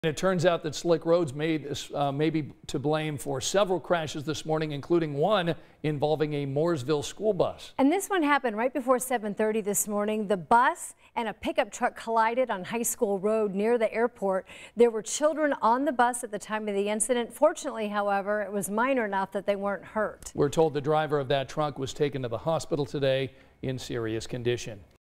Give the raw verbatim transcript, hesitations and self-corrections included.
It turns out that slick roads may, uh, may be to blame for several crashes this morning, including one involving a Mooresville school bus. And this one happened right before seven thirty this morning. The bus and a pickup truck collided on High School Road near the airport. There were children on the bus at the time of the incident. Fortunately, however, it was minor enough that they weren't hurt. We're told the driver of that truck was taken to the hospital today in serious condition.